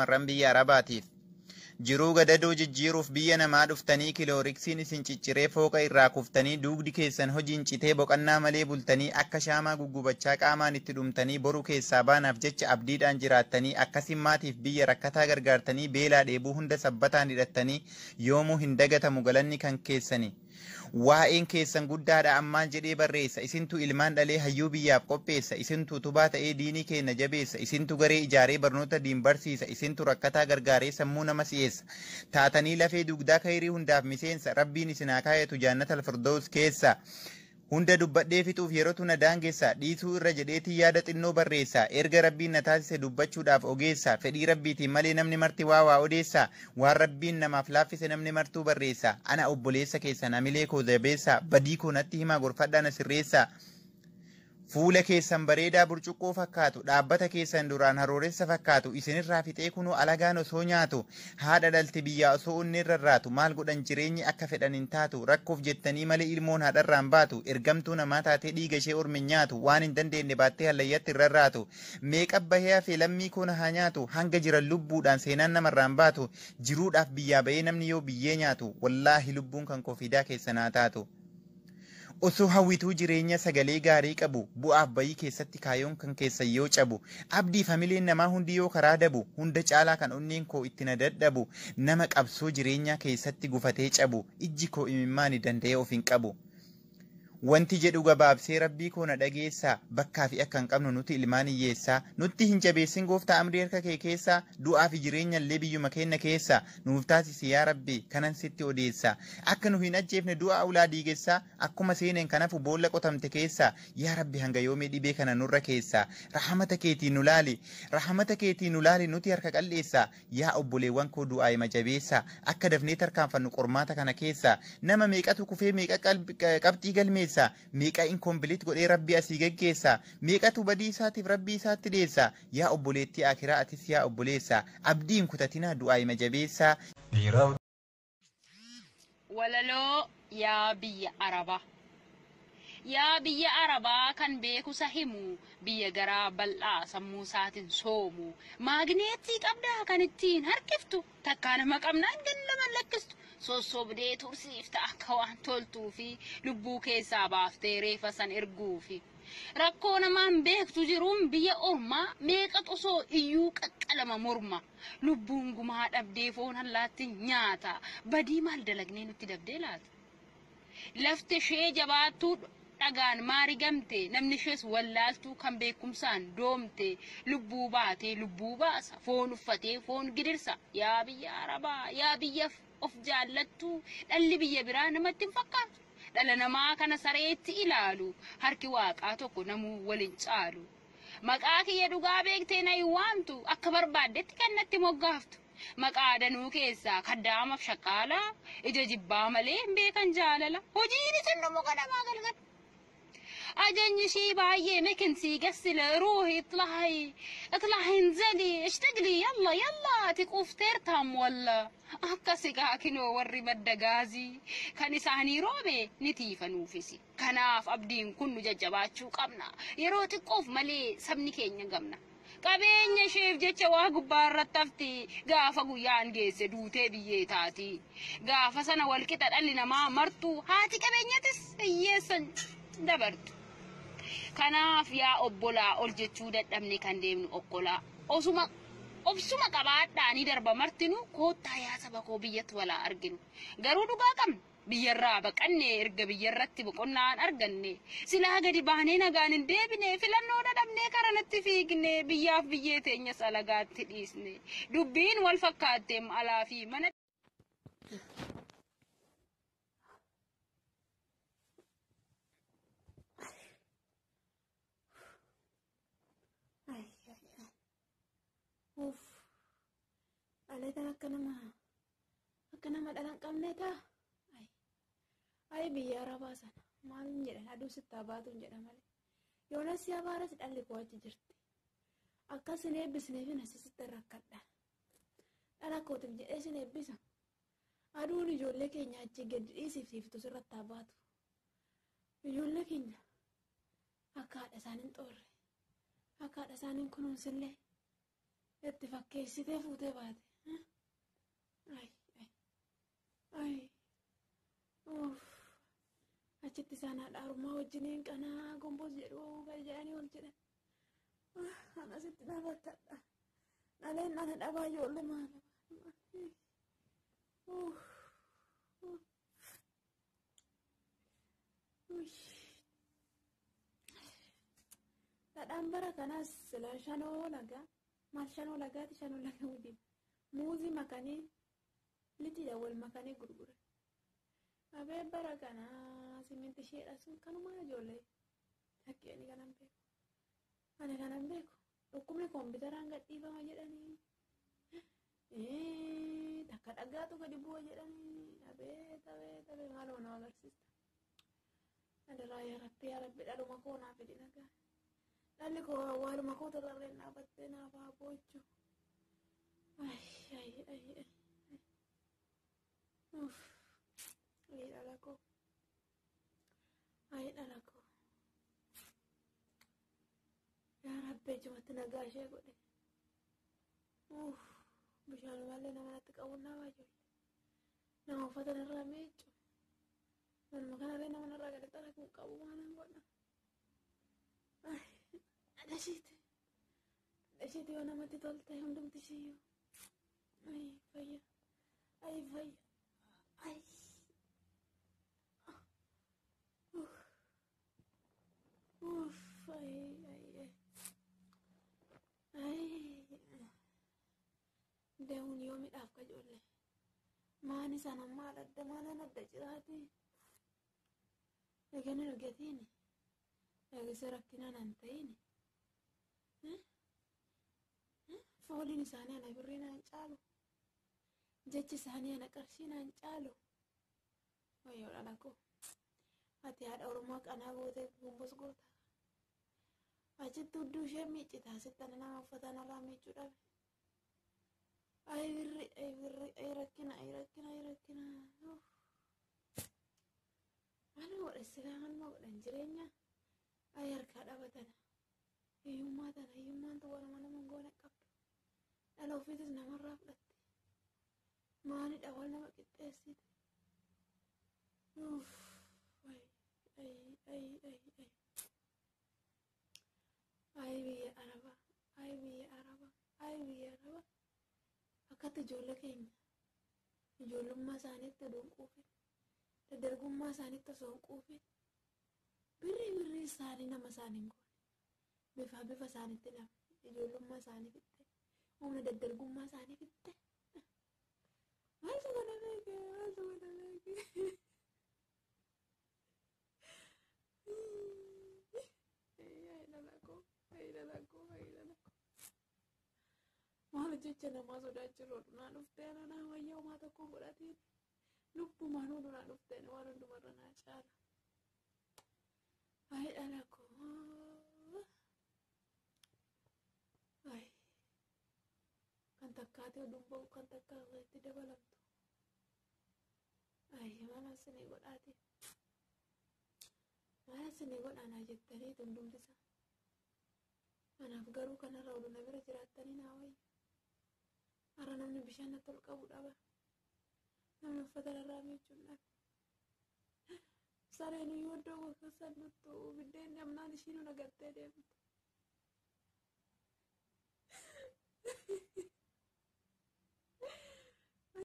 shamarran biyya Arabaatiif. Jiruu gadadoo jijjiiruuf biyya namaa dhuftanii kilooriksiin isin cicciree fooqa irraa kuftanii dugdi keessan hojiin citee boqannaa malee bultanii akka shaamaa guggubachaa qaamaan itti dhumtanii boru keessaa baanaaf jecha abdiidhaan jiraattanii akkasiin maatiif biyya rakkataa gargaartanii beelaa dheebuu hunda sabbataan hidhattanii yoomuu hin dagatamu galanni kan keessani. Waa'een keessan guddaadha ammaan jedhee barreessa isintu ilmaan dhalee hayyuu biyyaaf qopheessa isintu utubaa ta'ee diinii keenya jabeessa isintu garee ijaaree barnoota diin barsiisa isintu rakkataa gargaaree sammuu nama si'eessa taatanii lafee dugdaa kayrii hundaaf miseensa rabbiin isin haa kaayatu jaannatal firdaus keessa hunda dubbadhee fixuuf yerootu na daangeessa dhiisuu irra jedheetii yaada xinnoo barreessa erga rabbiin na taasise dubbachuudhaaf ogeessa fedhii rabbiitiin malee namni marti waa odeessa waan rabbiin namaaf laaffise namni martuu barreessa ana obboleessa keessan amilee koo jabeessa badii koo natti himaa gorfadhaa na sirreessa. Fuula keessan bareedaa burcuqqoo fakkaatu dhaabbata keessan duraan harooressa fakkaatu isinirraa fixee kunuu alagaan osoo nyaatu haadha dhalti biyyaa osoo onni rarraatu maal godhan jireenyi akka fedhan hin taatu rakkoof jettanii malee ilmoon haadharraan baatu ergamtuu namaa taatee dhiiga ishee ormi nyaatu waan hin dandeenye baattee hallayyatti rarraatu meeqa bahee hafee lammii koona haa nyaatu hanga jiran lubbuudhaan seenaan namarraan baatu jiruudhaaf biyyaa bahee namni yoo biyyee nyaatu wallaahi lubbuun kan kofiidaa keessan haa taatu. Osoo hawwituu jireenya sagalee gaarii qabu bu'aaf bayii keessatti kaayoon kan keessan yoo cabu abdii familiin namaa hundi yoo karaa dabu hunda caalaa kan onneen koo itti na dadhabu nama qabsoo jireenyaa keessatti gufatee cabu ijji koo imimmaani danda'ee of hin qabu. Wanti jedhu gabaabsee rabbii koo na dhageessaa bakkaa fi akka hin qabnu nuti ilmaan hiyyeessaa nutti hin jabeessin gooftaa amrii harka kee keessaa du'aa fi jireenya illee biyyuma keenya keessaa nuuf taasisi yaa rabbi kanan sitti odeessaa akka nu hin ajjeefne du'a ulaa diigessaa akkuma seeneen kanafu boolla qotamte keessaa yaa rabbi hanga yoomee dhibee kana nurra keessaa rahamata keetiin nu laali nuti harka qalleessaa yaa obboleewwan koo du'aa hima jabeessaa akka dafnee tarkaanfannu qormaata kana keessaa nama meeqatu kufee meeqa qabxii galmeessa meeqa inkombiliit godhee rabbii asii geggeessa meeqatu badii isaatiif rabbii isaatti dhiyeessa yaa obboleettii akiraa atis yaa obboleessa abdiin kutatinaa du'aa hima jabeessaa. Walaloo yaa biyya Arabaa. Yaa biyya Arabaa kan beekusa himu biyya garaa bal'aa sammuu isaatiin soomu maagneetii qabdaa kan ittiin harkiftu takkaa nama qabnaan gannama lakkistu sossobdee tursiifta akka waan toltuu fi lubbuu keessaa baaftee reefa san erguu fi rakkoo namaan beektu jiruun biyya ormaa meeqa osoo iyyuu qaqqalama morma lubbuun gumaa dhabdee foon allaatti nyaata badii maal dalagnee nutti dabdee laata lafti ishee jabaattuu dhagaan maari gamte namni ishees wallaaltuu kan beekumsaan doomte lubbuu baatee lubbuu baasa foon uffatee foon gidirsa yaa biyya Arabaa yaa biyya of jaallattu dhalli biyya biraa namatti hin fakkaatu dhala namaa kana sareetti ilaalu harki waaqaa tokko namuu waliin caalu maqaa kiyya dhugaa beektee na hin waamtu akka barbaaddetti kannatti moggaaftu maqaa danuu keessaa kaddaamaaf shaqaalaa ija jibbaa malee hin beekan jaalala hojiin isin nu muka namaa galgal أجني شي باية مكن سيقسل روحي اطلعي انزلي اشتغلي يلا تقوف ترتم ولا أكسيكا كنو وري بدقازي كان إساني روبي نتيفا نوفسي كناف أبدين كنو ججباتشو قمنا يرو تقوف ملي سبني كينيا قمنا qabeenya sheef jecha waa gubbaarratti hafti gaafa guyyaan geesse duutee biyyee taati gaafa sana walqixa dhalli namaa martuu haati qabeenyatis hiyyeessan dabartu kanaaf yaa obbolaa ol jechuu dadhabne kan deemnu okkolaa obsuma qabaadhaanii darba martinu koottaa yaa saba koo biyyatti walaa arginu garuu dhugaa qabna biyyarraa baqanne erga biyyarratti boqonnaan arganne silaa gadi baanee nagaan hin deebine filannoo dadhabnee karanatti fiigne biyyaaf biyyee teenya salagaatti dhiisne dubbiin wal fakkaatteem alaa fi mana Aleta akka nama dhalan qabneeta ay biyya Arabaa sana maalin jedhan aduu sittaa baatuun jedha malee yoonas yaa baaras dhalli koo achi jirti akkasin eebbisneef nasitti rakkadha dhala kootiif jedhee sin eebbisa aduun ijoollee keenya achi gadi dhiisifsiiftu sirratti baatu ijoollee keenya akka haadha isaaniin xoorre akka haadha isaaniin kunuunsillee itti fakkeessitee fuutee baate. Ay, ay, ay. Uff. Achitti isaan haadha harummaa wajjiniin qanaa gomboos jedhu gadi jedhanii ol jedhan. Anasitti dhaabattadha. Dhaleen ana dhabaa ijoollee maala. Dhadhaan bara kanaas sila shanoo lagaa. Maal shanoo lagaati shanoo laga wajjin. Muuzii makanii lixidha wal makanii gurgura. Abee bara kanaa siminti isheedha sun kanumaa ijoollee. Fakkeenya kanan beeku. Ani kanan beeku. Dhukkubni kompiitaraan gadhiifama jedhanii. Takka dhagaatu gadi bu'a jedhanii. Abee maaloo nama agarsiista. Adaraa yaa rabbi dhaluma koo naaf fedhi nagaa. Dhalli koo awwaaluma koo tararreen dhaabattee naaf haa boochu. Ay. Ay dhala koo. Yaa rabbi ijumatti nagaa ishee godhe. Bishaan malee nama natti qabuun nama ijoollee. Nama uffata irraa miiccu. Manuma kanallee nama narraa gadi xara kun qabu maalan godha. Dhashiiti yoo namatti tolte hundumti ishiiyyuu. Ay fayya. Deemuun yoo midhaaf ka ijoollee. Maani sana maal adda maalan adda jiraati. Eegani argatini. Eegise rakkinaan an ta'ini. Fooliin isaanii ana birriin an caalu. Jechi isaanii ana qarshiin an caalu. Wayyoo dhala koo. Ati haadha Oromoo qanaa gootee gumbos goota. Achitti hudduu ishee miiccitaa sitti ana nama uffata narraa miiccuu dhabe. Ay rakkina. Maal godhe maaluma godhan jireenya. Ay harkaa dhabatana. Hiyyummaan tuwwanuma nama goone qabdu. Dhala ofiitis namarraa fudhatte. Maalidha wal nama qixxeessite. Ay biyya Arabaa. Akkatti ijoollee keenya ijoollummaa isaaniitti odoon quufin daddargummaa isaaniitti osoo hin quufin birrii isaanii nama isaanii hin goone bifa isaaniitti nama ijoollummaa isaanii fixxe humna daddargummaa isaanii fixxe maaltu godha beeke. Maal jecha namaa sodaachiroo dhunaa dhuftee naa wayyaa homaa tokko godhatiin lubbumaan dhunaa dhuftee waan hundumarra naa caala. Ay dhala koo. Ay kan takkaatee oduun ba'u kan takkaa itti dabalamtu. Ay maal asinii godhaati. Maal asinii godhaanaa jettanii hundumtisa. Kanaaf garuu kanarra oduu na bira jiraattanii naa wayya. Har'a namni bishaan natti ol qabu dhaba. Namni uffata irraa miiccuu dhabe. Sareen iyyuu iddoo gosa saduttu biddeen namnaan ishiin agartee deemtu.